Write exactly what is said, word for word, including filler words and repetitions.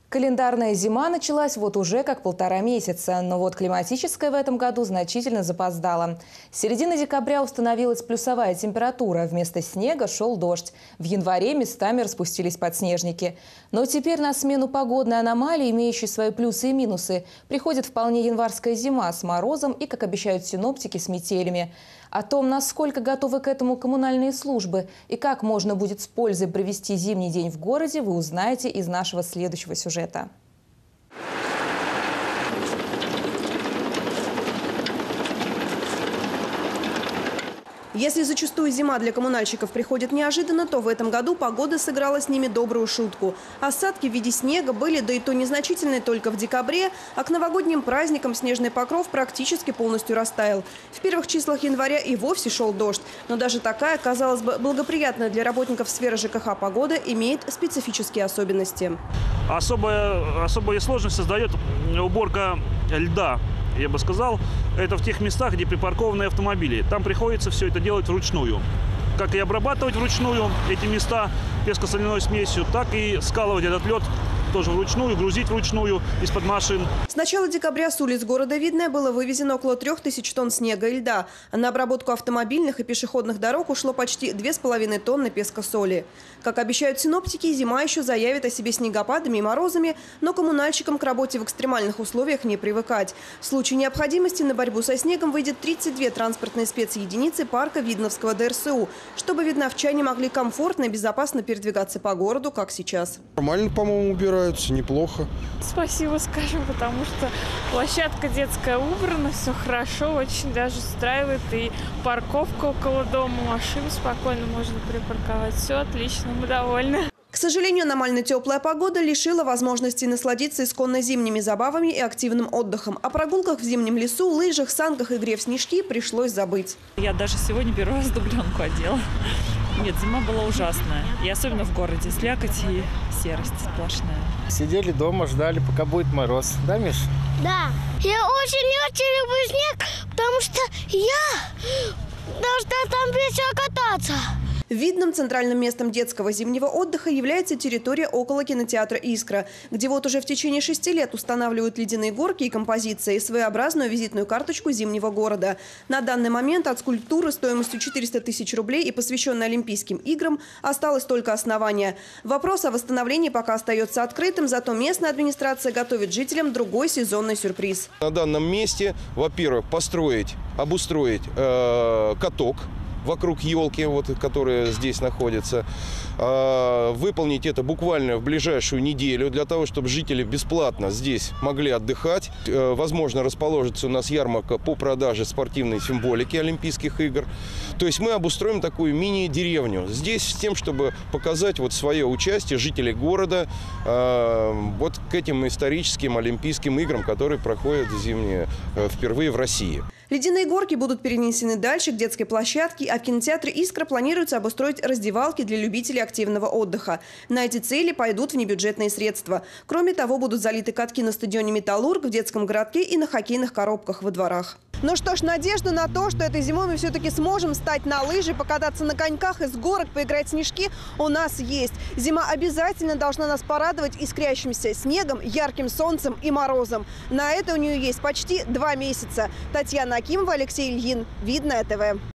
Календарная зима началась вот уже как полтора месяца, но вот климатическая в этом году значительно запоздала. С середины декабря установилась плюсовая температура, вместо снега шел дождь. В январе местами распустились подснежники. Но теперь на смену погодной аномалии, имеющей свои плюсы и минусы, приходит вполне январская зима с морозом и, как обещают синоптики, с метелями. О том, насколько готовы к этому коммунальные службы и как можно будет с пользой провести зимний день в городе, вы узнаете из нашего следующего сюжета. Если зачастую зима для коммунальщиков приходит неожиданно, то в этом году погода сыграла с ними добрую шутку. Осадки в виде снега были, да и то незначительные, только в декабре, а к новогодним праздникам снежный покров практически полностью растаял. В первых числах января и вовсе шел дождь. Но даже такая, казалось бы, благоприятная для работников сферы ЖКХ погода имеет специфические особенности. Особая, особая сложность создает уборка льда. Я бы сказал, это в тех местах, где припаркованные автомобили. Там приходится все это делать вручную. Как и обрабатывать вручную эти места песко-соляной смесью, так и скалывать этот лед тоже вручную, грузить вручную из-под машин. С начала декабря с улиц города Видное было вывезено около трех тысяч тонн снега и льда. А на обработку автомобильных и пешеходных дорог ушло почти две с половиной тонны песко-соли. Как обещают синоптики, зима еще заявит о себе снегопадами и морозами, но коммунальщикам к работе в экстремальных условиях не привыкать. В случае необходимости на борьбу со снегом выйдет тридцать две транспортные спецединицы парка Видновского ДРСУ, чтобы видновчане могли комфортно и безопасно передвигаться по городу, как сейчас. Нормально, по-моему, убираются, неплохо. Спасибо скажем, потому что площадка детская убрана, все хорошо, очень даже устраивает. И парковка около дома, машину спокойно можно припарковать. Все отлично, мы довольны. К сожалению, аномально теплая погода лишила возможности насладиться исконно зимними забавами и активным отдыхом. О прогулках в зимнем лесу, лыжах, санках и игре в снежки пришлось забыть. Я даже сегодня первый раз дубленку одела. Нет, зима была ужасная. И особенно в городе. Слякоть и серость сплошная. Сидели дома, ждали, пока будет мороз. Да, Миш? Да. Я очень-очень люблю снег, потому что я должна там весело кататься. Видным центральным местом детского зимнего отдыха является территория около кинотеатра «Искра», где вот уже в течение шести лет устанавливают ледяные горки и композиции, своеобразную визитную карточку зимнего города. На данный момент от скульптуры стоимостью четыреста тысяч рублей и посвященной Олимпийским играм осталось только основание. Вопрос о восстановлении пока остается открытым, зато местная администрация готовит жителям другой сезонный сюрприз. На данном месте, во-первых, построить, обустроить э, каток вокруг елки, вот, которая здесь находится. Э, выполнить это буквально в ближайшую неделю, для того, чтобы жители бесплатно здесь могли отдыхать. Э, возможно, расположится у нас ярмарка по продаже спортивной символики Олимпийских игр. То есть мы обустроим такую мини-деревню здесь с тем, чтобы показать вот свое участие жителей города э, вот к этим историческим Олимпийским играм, которые проходят зимние э, впервые в России. Ледяные горки будут перенесены дальше к детской площадке, а в кинотеатре «Искра» планируется обустроить раздевалки для любителей активного отдыха. На эти цели пойдут внебюджетные средства. Кроме того, будут залиты катки на стадионе «Металлург», в детском городке и на хоккейных коробках во дворах. Ну что ж, надежда на то, что этой зимой мы все-таки сможем встать на лыжи, покататься на коньках, из горок поиграть в снежки, у нас есть. Зима обязательно должна нас порадовать искрящимся снегом, ярким солнцем и морозом. На это у нее есть почти два месяца. Татьяна Акимова, Алексей Ильин. Видное ТВ.